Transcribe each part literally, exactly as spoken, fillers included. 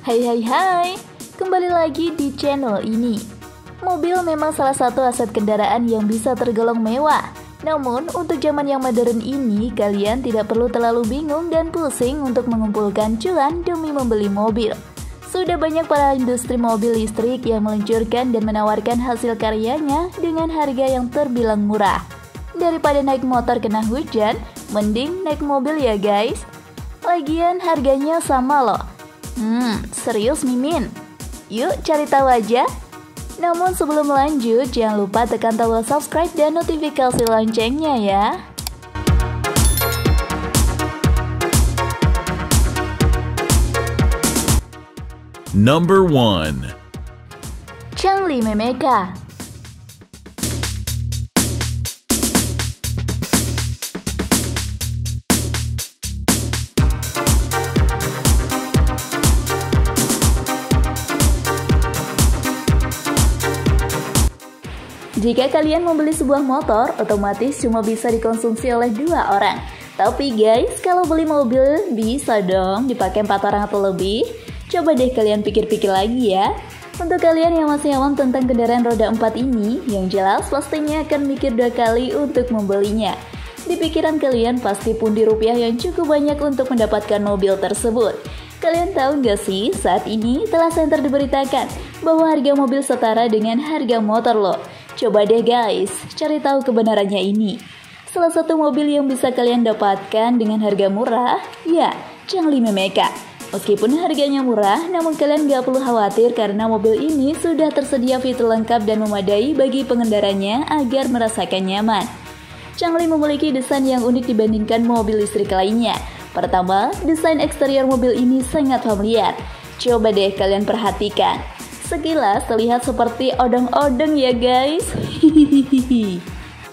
Hai hai hai, kembali lagi di channel ini. Mobil memang salah satu aset kendaraan yang bisa tergolong mewah. Namun, untuk zaman yang modern ini, kalian tidak perlu terlalu bingung dan pusing untuk mengumpulkan cuan demi membeli mobil. Sudah banyak para industri mobil listrik yang meluncurkan dan menawarkan hasil karyanya dengan harga yang terbilang murah. Daripada naik motor kena hujan, mending naik mobil ya guys. Lagian harganya sama loh. Hmm, serius Mimin? Yuk cari tahu aja. Namun sebelum lanjut, jangan lupa tekan tombol subscribe dan notifikasi loncengnya ya. Number one. Changli Memeka. Jika kalian membeli sebuah motor, otomatis cuma bisa dikonsumsi oleh dua orang. Tapi guys, kalau beli mobil bisa dong dipakai empat orang atau lebih. Coba deh kalian pikir-pikir lagi ya. Untuk kalian yang masih awam tentang kendaraan roda empat ini, yang jelas pastinya akan mikir dua kali untuk membelinya. Di pikiran kalian pasti pundi rupiah yang cukup banyak untuk mendapatkan mobil tersebut. Kalian tahu nggak sih, saat ini telah center diberitakan bahwa harga mobil setara dengan harga motor loh. Coba deh guys, cari tahu kebenarannya ini. Salah satu mobil yang bisa kalian dapatkan dengan harga murah, ya, Changli Memeka. Meskipun harganya murah, namun kalian gak perlu khawatir karena mobil ini sudah tersedia fitur lengkap dan memadai bagi pengendaranya agar merasakan nyaman. Changli memiliki desain yang unik dibandingkan mobil listrik lainnya. Pertama, desain eksterior mobil ini sangat familiar. Coba deh kalian perhatikan. Sekilas terlihat seperti odong-odong ya guys. Hihihi.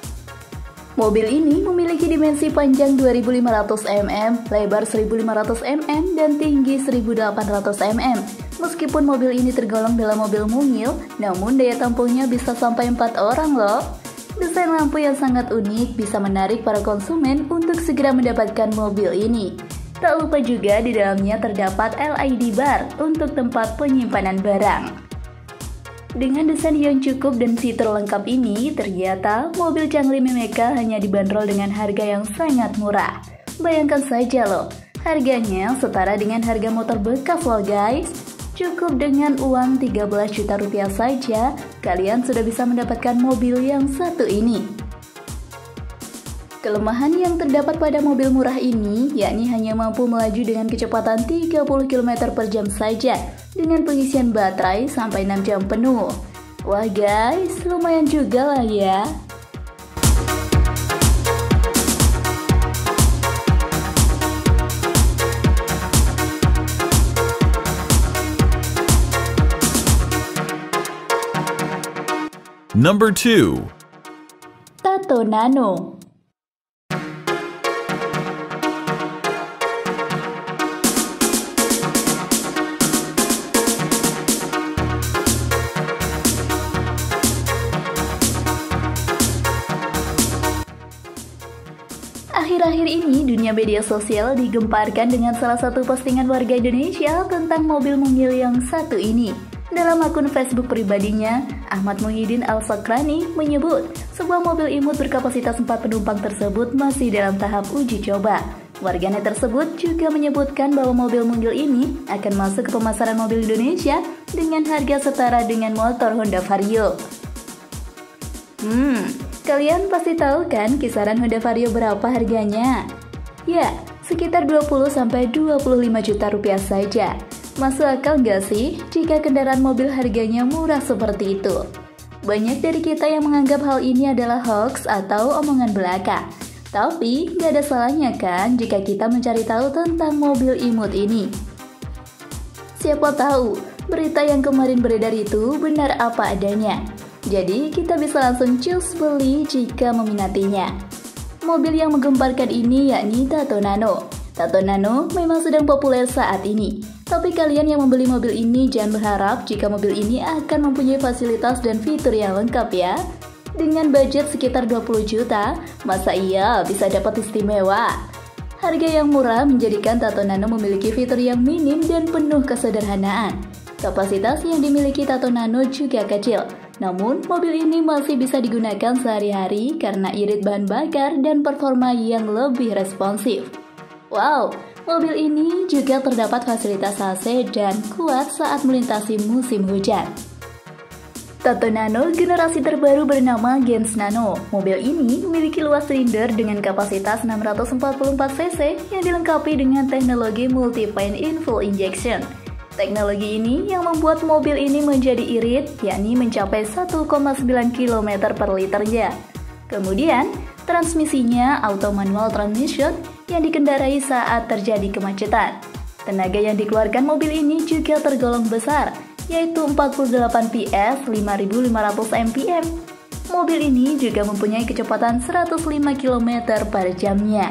Mobil ini memiliki dimensi panjang dua ribu lima ratus milimeter, lebar seribu lima ratus milimeter, dan tinggi seribu delapan ratus milimeter. Meskipun mobil ini tergolong dalam mobil mungil, namun daya tampungnya bisa sampai empat orang loh. Desain lampu yang sangat unik bisa menarik para konsumen untuk segera mendapatkan mobil ini. Tak lupa juga di dalamnya terdapat L E D bar untuk tempat penyimpanan barang. Dengan desain yang cukup dan fitur lengkap ini, ternyata mobil Changli Memeka hanya dibanderol dengan harga yang sangat murah. Bayangkan saja loh, harganya setara dengan harga motor bekas loh guys. Cukup dengan uang tiga belas juta rupiah saja, kalian sudah bisa mendapatkan mobil yang satu ini. Kelemahan yang terdapat pada mobil murah ini, yakni hanya mampu melaju dengan kecepatan tiga puluh kilometer per jam saja, dengan pengisian baterai sampai enam jam penuh. Wah guys, lumayan juga lah ya. Number two. Tato Nano. Akhir-akhir ini, dunia media sosial digemparkan dengan salah satu postingan warga Indonesia tentang mobil mungil yang satu ini. Dalam akun Facebook pribadinya, Ahmad Muhyiddin Al-Sakrani menyebut sebuah mobil imut berkapasitas empat penumpang tersebut masih dalam tahap uji coba. Warganet tersebut juga menyebutkan bahwa mobil mungil ini akan masuk ke pemasaran mobil Indonesia dengan harga setara dengan motor Honda Vario. Hmm, kalian pasti tahu kan kisaran Honda Vario berapa harganya? Ya, sekitar dua puluh sampai dua puluh lima juta rupiah saja. Masuk akal nggak sih jika kendaraan mobil harganya murah seperti itu? Banyak dari kita yang menganggap hal ini adalah hoax atau omongan belaka. Tapi nggak ada salahnya kan jika kita mencari tahu tentang mobil imut ini. Siapa tahu berita yang kemarin beredar itu benar apa adanya. Jadi kita bisa langsung cus beli jika meminatinya. Mobil yang menggemparkan ini yakni Tato Nano. Tato Nano memang sedang populer saat ini. Tapi kalian yang membeli mobil ini jangan berharap jika mobil ini akan mempunyai fasilitas dan fitur yang lengkap ya. Dengan budget sekitar dua puluh juta, masa iya bisa dapat istimewa? Harga yang murah menjadikan Tato Nano memiliki fitur yang minim dan penuh kesederhanaan. Kapasitas yang dimiliki Tato Nano juga kecil, namun mobil ini masih bisa digunakan sehari-hari karena irit bahan bakar dan performa yang lebih responsif. Wow, mobil ini juga terdapat fasilitas A C dan kuat saat melintasi musim hujan. Tato Nano generasi terbaru bernama Gens Nano. Mobil ini memiliki luas silinder dengan kapasitas enam ratus empat puluh empat cc yang dilengkapi dengan teknologi multi-pane infull injection. Teknologi ini yang membuat mobil ini menjadi irit, yakni mencapai satu koma sembilan kilometer per liternya. Kemudian, transmisinya auto manual transmission yang dikendarai saat terjadi kemacetan. Tenaga yang dikeluarkan mobil ini juga tergolong besar, yaitu empat puluh delapan P S lima ribu lima ratus R P M. Mobil ini juga mempunyai kecepatan seratus lima kilometer per jamnya.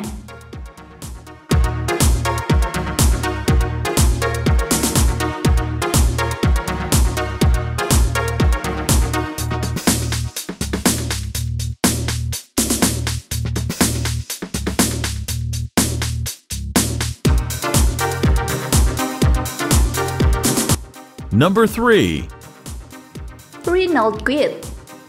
Number three. Renault Kwid.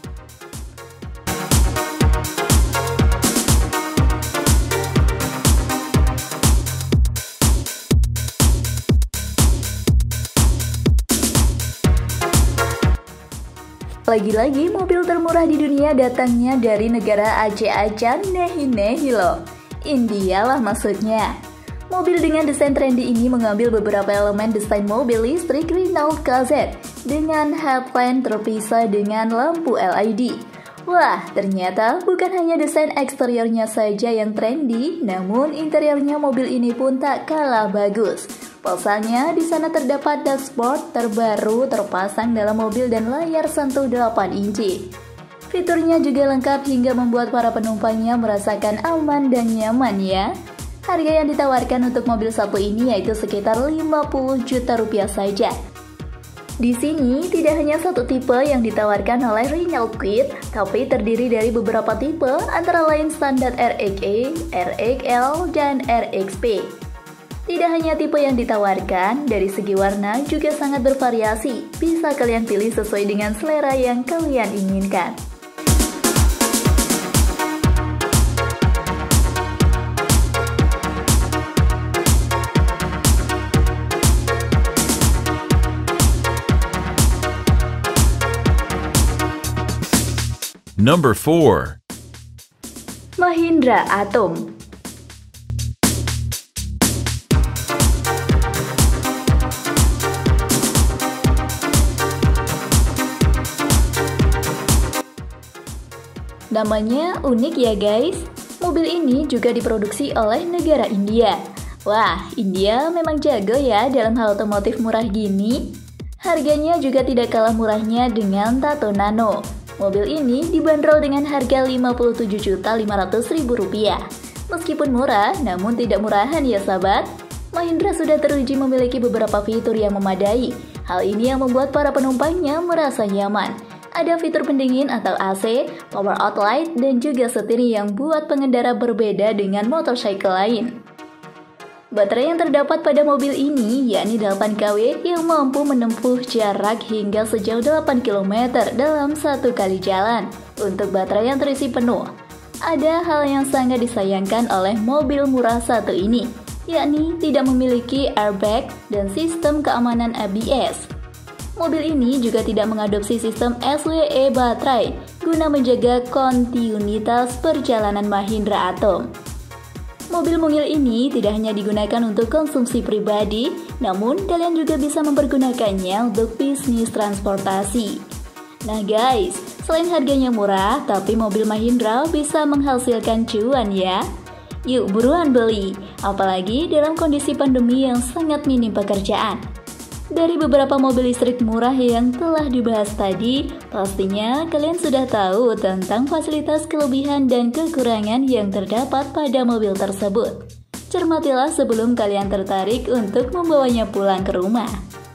Lagi-lagi mobil termurah di dunia datangnya dari negara Aceh Acan Nehi Nehi loh. India lah maksudnya. Mobil dengan desain trendy ini mengambil beberapa elemen desain mobil listrik Renault K Z dengan headlamp terpisah dengan lampu L E D. Wah, ternyata bukan hanya desain eksteriornya saja yang trendy, namun interiornya mobil ini pun tak kalah bagus. Pasalnya, di sana terdapat dashboard terbaru terpasang dalam mobil dan layar sentuh delapan inci. Fiturnya juga lengkap hingga membuat para penumpangnya merasakan aman dan nyaman ya. Harga yang ditawarkan untuk mobil satu ini yaitu sekitar lima puluh juta rupiah saja. Di sini tidak hanya satu tipe yang ditawarkan oleh Renault Kwid, tapi terdiri dari beberapa tipe antara lain standar R X E, R X L, dan R X P. Tidak hanya tipe yang ditawarkan, dari segi warna juga sangat bervariasi. Bisa kalian pilih sesuai dengan selera yang kalian inginkan. Number four. Mahindra Atom. Namanya unik ya guys. Mobil ini juga diproduksi oleh negara India. Wah, India memang jago ya dalam hal otomotif murah gini. Harganya juga tidak kalah murahnya dengan Tato Nano. Mobil ini dibanderol dengan harga lima puluh tujuh juta lima ratus ribu rupiah. Meskipun murah, namun tidak murahan ya sahabat. Mahindra sudah teruji memiliki beberapa fitur yang memadai. Hal ini yang membuat para penumpangnya merasa nyaman. Ada fitur pendingin atau A C, power outlet, dan juga setir yang buat pengendara berbeda dengan motorcycle lain. Baterai yang terdapat pada mobil ini yakni delapan kilowatt yang mampu menempuh jarak hingga sejauh delapan kilometer dalam satu kali jalan untuk baterai yang terisi penuh. Ada hal yang sangat disayangkan oleh mobil murah satu ini, yakni tidak memiliki airbag dan sistem keamanan A B S. Mobil ini juga tidak mengadopsi sistem S W E baterai guna menjaga kontinuitas perjalanan Mahindra Atom. Mobil mungil ini tidak hanya digunakan untuk konsumsi pribadi, namun kalian juga bisa mempergunakannya untuk bisnis transportasi. Nah guys, selain harganya murah, tapi mobil Mahindra bisa menghasilkan cuan ya. Yuk buruan beli, apalagi dalam kondisi pandemi yang sangat minim pekerjaan. Dari beberapa mobil listrik murah yang telah dibahas tadi, pastinya kalian sudah tahu tentang fasilitas kelebihan dan kekurangan yang terdapat pada mobil tersebut. Cermatilah sebelum kalian tertarik untuk membawanya pulang ke rumah.